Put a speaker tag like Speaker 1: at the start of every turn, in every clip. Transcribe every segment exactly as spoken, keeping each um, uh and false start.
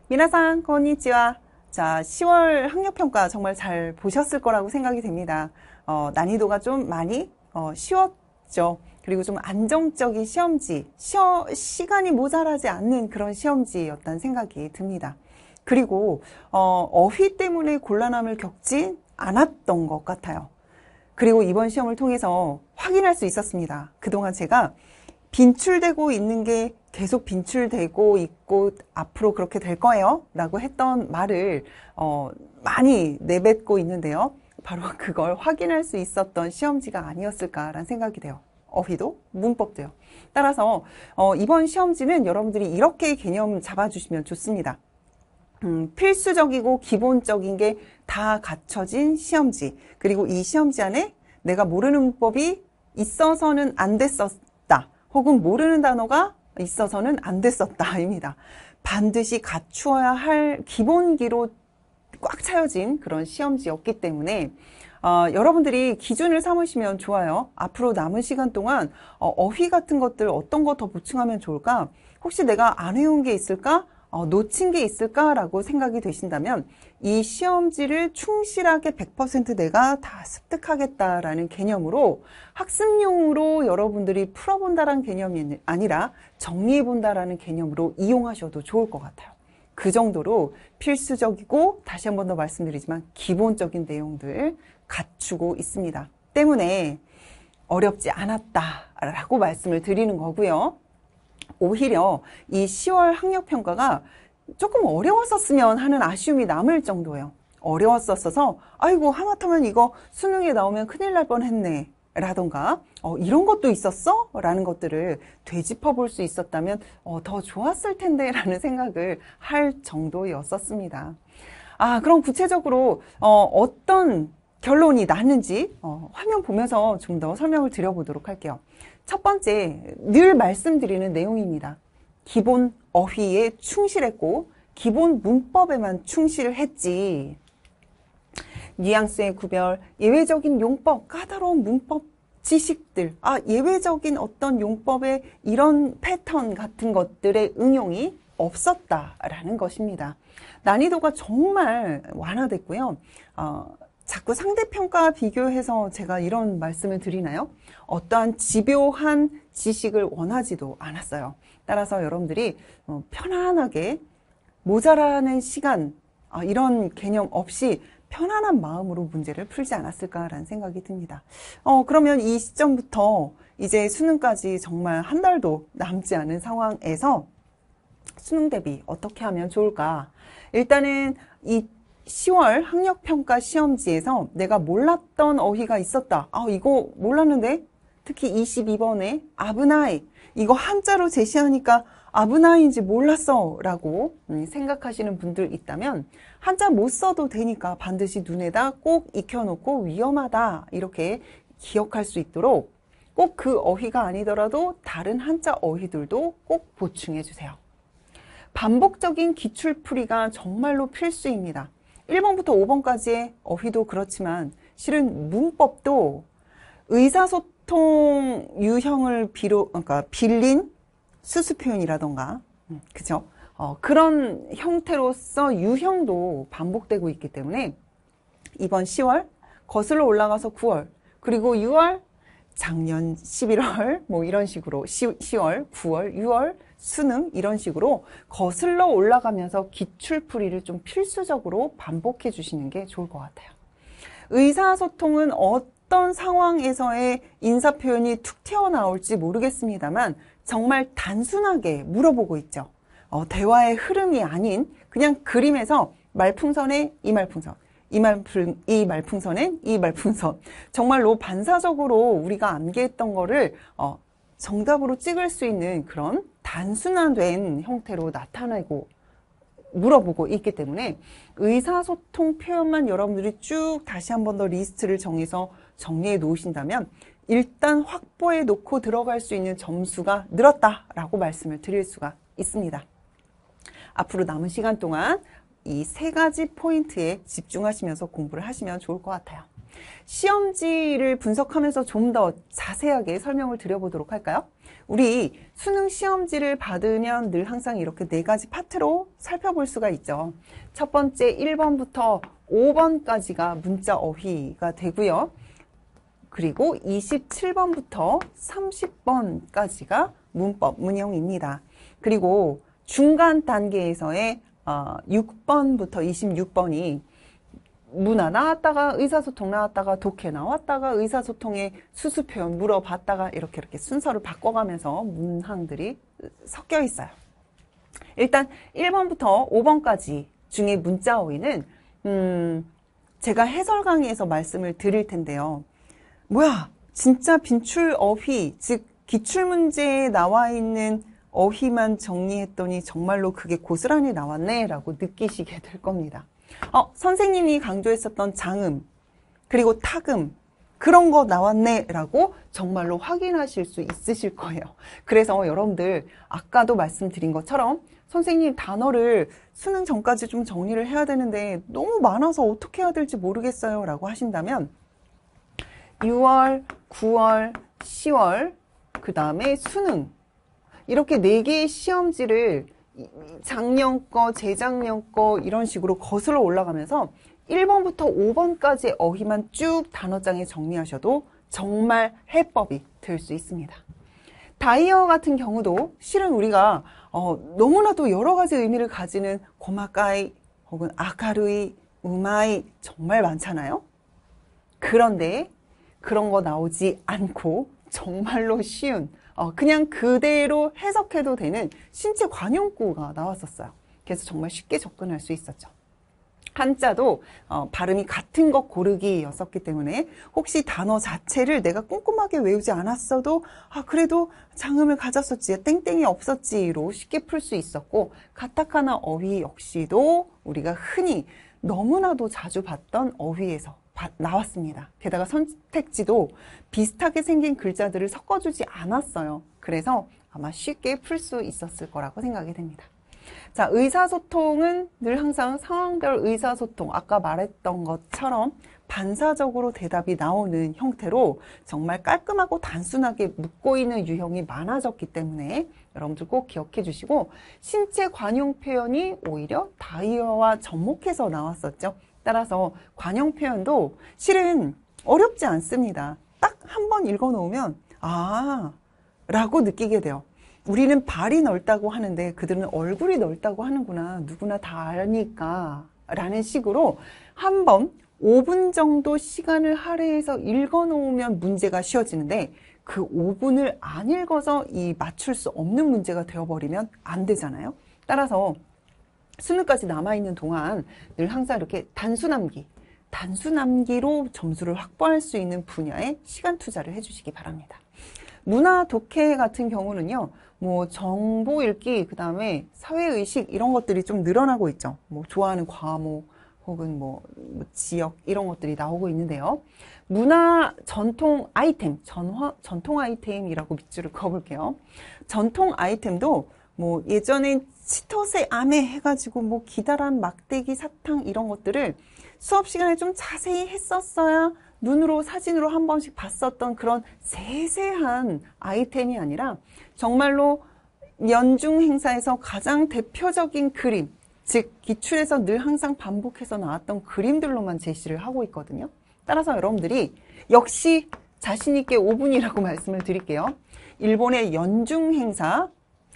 Speaker 1: 미나상, konnichiwa. 자, 시월 학력평가 정말 잘 보셨을 거라고 생각이 됩니다. 어, 난이도가 좀 많이 어, 쉬웠죠. 그리고 좀 안정적인 시험지, 시어, 시간이 모자라지 않는 그런 시험지였다는 생각이 듭니다. 그리고 어, 어휘 때문에 곤란함을 겪지 않았던 것 같아요. 그리고 이번 시험을 통해서 확인할 수 있었습니다. 그동안 제가 빈출되고 있는 게 계속 빈출되고 있고 앞으로 그렇게 될 거예요 라고 했던 말을 어, 많이 내뱉고 있는데요. 바로 그걸 확인할 수 있었던 시험지가 아니었을까라는 생각이 돼요. 어휘도 문법도요. 따라서 어, 이번 시험지는 여러분들이 이렇게 개념 잡아주시면 좋습니다. 음, 필수적이고 기본적인 게 다 갖춰진 시험지, 그리고 이 시험지 안에 내가 모르는 문법이 있어서는 안 됐었다, 혹은 모르는 단어가 있어서는 안 됐었다 입니다. 반드시 갖추어야 할 기본기로 꽉 차여진 그런 시험지였기 때문에 어, 여러분들이 기준을 삼으시면 좋아요. 앞으로 남은 시간 동안 어, 어휘 같은 것들 어떤 거 더 보충하면 좋을까? 혹시 내가 안 해온 게 있을까? 어, 놓친 게 있을까라고 생각이 되신다면 이 시험지를 충실하게 백 퍼센트 내가 다 습득하겠다라는 개념으로 학습용으로 여러분들이 풀어본다라는 개념이 아니라 정리해본다라는 개념으로 이용하셔도 좋을 것 같아요. 그 정도로 필수적이고, 다시 한 번 더 말씀드리지만 기본적인 내용들 갖추고 있습니다. 때문에 어렵지 않았다라고 말씀을 드리는 거고요. 오히려 이 시월 학력평가가 조금 어려웠었으면 하는 아쉬움이 남을 정도예요. 어려웠었어서 아이고 하마터면 이거 수능에 나오면 큰일 날 뻔했네 라던가 어, 이런 것도 있었어? 라는 것들을 되짚어 볼 수 있었다면 어, 더 좋았을 텐데 라는 생각을 할 정도였었습니다. 아, 그럼 구체적으로 어, 어떤 결론이 났는지 어, 화면 보면서 좀 더 설명을 드려보도록 할게요. 첫 번째, 늘 말씀드리는 내용입니다. 기본 어휘에 충실했고 기본 문법에만 충실했지, 뉘앙스의 구별, 예외적인 용법, 까다로운 문법 지식들, 아, 예외적인 어떤 용법의 이런 패턴 같은 것들의 응용이 없었다라는 것입니다. 난이도가 정말 완화됐고요. 어, 자꾸 상대평가와 비교해서 제가 이런 말씀을 드리나요? 어떠한 집요한 지식을 원하지도 않았어요. 따라서 여러분들이 편안하게 모자라는 시간, 이런 개념 없이 편안한 마음으로 문제를 풀지 않았을까라는 생각이 듭니다. 어, 그러면 이 시점부터 이제 수능까지 정말 한 달도 남지 않은 상황에서 수능 대비 어떻게 하면 좋을까? 일단은 이 시월 학력평가 시험지에서 내가 몰랐던 어휘가 있었다. 아, 이거 몰랐는데? 특히 이십이 번에 아브나이, 이거 한자로 제시하니까 아브나이인지 몰랐어 라고 생각하시는 분들 있다면 한자 못 써도 되니까 반드시 눈에다 꼭 익혀놓고 위험하다 이렇게 기억할 수 있도록 꼭 그 어휘가 아니더라도 다른 한자 어휘들도 꼭 보충해 주세요. 반복적인 기출풀이가 정말로 필수입니다. 일 번부터 오 번까지의 어휘도 그렇지만 실은 문법도 의사소통 유형을 비로, 그러니까 빌린 수수 표현이라던가, 그죠? 어, 그런 형태로서 유형도 반복되고 있기 때문에 이번 시월, 거슬러 올라가서 구월, 그리고 유월, 작년 십일월, 뭐 이런 식으로 시월, 구월, 유월, 수능 이런 식으로 거슬러 올라가면서 기출풀이를 좀 필수적으로 반복해 주시는 게 좋을 것 같아요. 의사소통은 어떤 상황에서의 인사표현이 툭 튀어나올지 모르겠습니다만 정말 단순하게 물어보고 있죠. 어, 대화의 흐름이 아닌 그냥 그림에서 말풍선에 이 말풍선, 이, 말풍, 이 말풍선엔 이 말풍선, 정말로 반사적으로 우리가 암기했던 거를 어, 정답으로 찍을 수 있는 그런 단순화된 형태로 나타내고 물어보고 있기 때문에 의사소통 표현만 여러분들이 쭉 다시 한 번 더 리스트를 정해서 정리해 놓으신다면 일단 확보해 놓고 들어갈 수 있는 점수가 늘었다라고 말씀을 드릴 수가 있습니다. 앞으로 남은 시간 동안 이 세 가지 포인트에 집중하시면서 공부를 하시면 좋을 것 같아요. 시험지를 분석하면서 좀 더 자세하게 설명을 드려보도록 할까요? 우리 수능 시험지를 받으면 늘 항상 이렇게 네 가지 파트로 살펴볼 수가 있죠. 첫 번째 일 번부터 오 번까지가 문자 어휘가 되고요. 그리고 이십칠 번부터 삼십 번까지가 문법, 문형입니다. 그리고 중간 단계에서의 육 번부터 이십육 번이 문화 나왔다가 의사소통 나왔다가 독해 나왔다가 의사소통의 수수표현 물어봤다가 이렇게 이렇게 순서를 바꿔가면서 문항들이 섞여 있어요. 일단 일 번부터 오 번까지 중에 문자 어휘는 음, 제가 해설 강의에서 말씀을 드릴 텐데요. 뭐야, 진짜 빈출 어휘, 즉 기출문제에 나와 있는 어휘만 정리했더니 정말로 그게 고스란히 나왔네 라고 느끼시게 될 겁니다. 어, 선생님이 강조했었던 장음, 그리고 타금, 그런 거 나왔네 라고 정말로 확인하실 수 있으실 거예요. 그래서 여러분들 아까도 말씀드린 것처럼 선생님 단어를 수능 전까지 좀 정리를 해야 되는데 너무 많아서 어떻게 해야 될지 모르겠어요 라고 하신다면 유월, 구월, 시월, 그 다음에 수능 이렇게 네 개의 시험지를 작년 거, 재작년 거 이런 식으로 거슬러 올라가면서 일 번부터 오 번까지 어휘만 쭉 단어장에 정리하셔도 정말 해법이 될 수 있습니다. 다이어 같은 경우도 실은 우리가 어, 너무나도 여러 가지 의미를 가지는 고마까이 혹은 아카루이, 우마이 정말 많잖아요. 그런데 그런 거 나오지 않고 정말로 쉬운 어, 그냥 그대로 해석해도 되는 신체 관용구가 나왔었어요. 그래서 정말 쉽게 접근할 수 있었죠. 한자도 어, 발음이 같은 것 고르기였었기 때문에 혹시 단어 자체를 내가 꼼꼼하게 외우지 않았어도 아 그래도 장음을 가졌었지 땡땡이 없었지로 쉽게 풀 수 있었고 가타카나 어휘 역시도 우리가 흔히 너무나도 자주 봤던 어휘에서 나왔습니다. 게다가 선택지도 비슷하게 생긴 글자들을 섞어주지 않았어요. 그래서 아마 쉽게 풀 수 있었을 거라고 생각이 됩니다. 자, 의사소통은 늘 항상 상황별 의사소통, 아까 말했던 것처럼 반사적으로 대답이 나오는 형태로 정말 깔끔하고 단순하게 묻고 있는 유형이 많아졌기 때문에 여러분들 꼭 기억해 주시고 신체 관용 표현이 오히려 다이어와 접목해서 나왔었죠. 따라서 관용 표현도 실은 어렵지 않습니다. 딱 한 번 읽어 놓으면 아 라고 느끼게 돼요. 우리는 발이 넓다고 하는데 그들은 얼굴이 넓다고 하는구나. 누구나 다 아니까 라는 식으로 한 번 오 분 정도 시간을 할애해서 읽어 놓으면 문제가 쉬워지는데 그 오 분을 안 읽어서 이 맞출 수 없는 문제가 되어버리면 안 되잖아요. 따라서 수능까지 남아있는 동안 늘 항상 이렇게 단수남기, 단수남기로 점수를 확보할 수 있는 분야에 시간 투자를 해주시기 바랍니다. 문화 독해 같은 경우는요, 뭐 정보 읽기, 그 다음에 사회의식 이런 것들이 좀 늘어나고 있죠. 뭐 좋아하는 과목 혹은 뭐, 뭐 지역 이런 것들이 나오고 있는데요. 문화 전통 아이템, 전화, 전통 아이템이라고 밑줄을 그어볼게요. 전통 아이템도 뭐 예전엔 치토세 아메 해가지고 뭐 기다란 막대기 사탕 이런 것들을 수업 시간에 좀 자세히 했었어야 눈으로 사진으로 한 번씩 봤었던 그런 세세한 아이템이 아니라 정말로 연중 행사에서 가장 대표적인 그림, 즉 기출에서 늘 항상 반복해서 나왔던 그림들로만 제시를 하고 있거든요. 따라서 여러분들이 역시 자신 있게 오 분이라고 말씀을 드릴게요. 일본의 연중 행사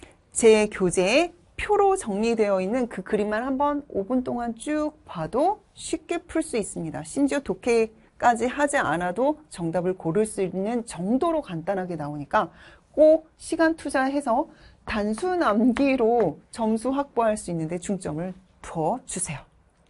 Speaker 1: 제 교재에 표로 정리되어 있는 그 그림만 한번 오 분 동안 쭉 봐도 쉽게 풀 수 있습니다. 심지어 독해까지 하지 않아도 정답을 고를 수 있는 정도로 간단하게 나오니까 꼭 시간 투자해서 단수남기로 점수 확보할 수 있는데 중점을 두어 주세요.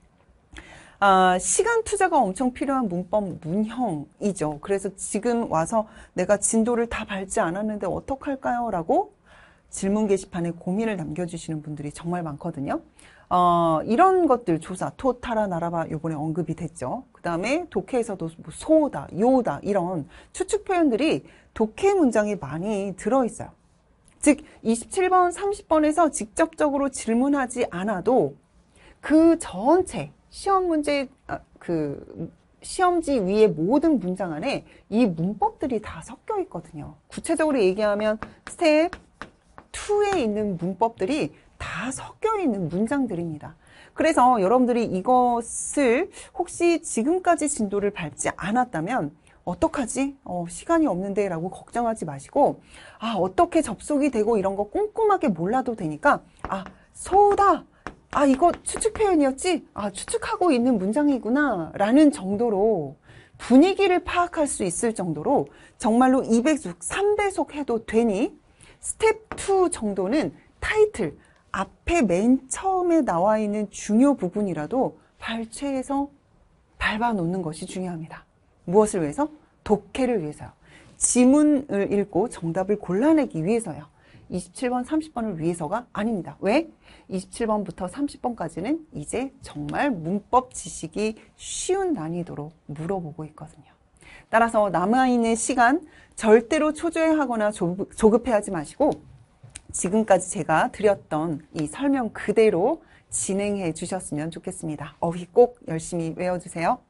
Speaker 1: 아, 시간 투자가 엄청 필요한 문법 문형이죠. 그래서 지금 와서 내가 진도를 다 밟지 않았는데 어떡할까요? 라고 질문 게시판에 고민을 남겨주시는 분들이 정말 많거든요. 어, 이런 것들 조사, 토타라 나라바 요번에 언급이 됐죠. 그 다음에 독해에서도 뭐 소다, 요다 이런 추측 표현들이 독해 문장에 많이 들어있어요. 즉 이십칠 번, 삼십 번에서 직접적으로 질문하지 않아도 그 전체 시험 문제 그 시험지 위에 모든 문장 안에 이 문법들이 다 섞여 있거든요. 구체적으로 얘기하면 스텝 이에 있는 문법들이 다 섞여 있는 문장들입니다. 그래서 여러분들이 이것을 혹시 지금까지 진도를 밟지 않았다면 어떡하지? 어, 시간이 없는데 라고 걱정하지 마시고, 아, 어떻게 접속이 되고 이런 거 꼼꼼하게 몰라도 되니까, 아, 서우다. 아, 이거 추측 표현이었지? 아, 추측하고 있는 문장이구나. 라는 정도로 분위기를 파악할 수 있을 정도로 정말로 이 배속, 삼 배속 해도 되니 스텝 이 정도는 타이틀, 앞에 맨 처음에 나와 있는 중요 부분이라도 발췌해서 밟아 놓는 것이 중요합니다. 무엇을 위해서? 독해를 위해서요. 지문을 읽고 정답을 골라내기 위해서요. 이십칠 번, 삼십 번을 위해서가 아닙니다. 왜? 이십칠 번부터 삼십 번까지는 이제 정말 문법 지식이 쉬운 난이도로 물어보고 있거든요. 따라서 남아있는 시간 절대로 초조해하거나 조급해하지 마시고 지금까지 제가 드렸던 이 설명 그대로 진행해 주셨으면 좋겠습니다. 어휘 꼭 열심히 외워주세요.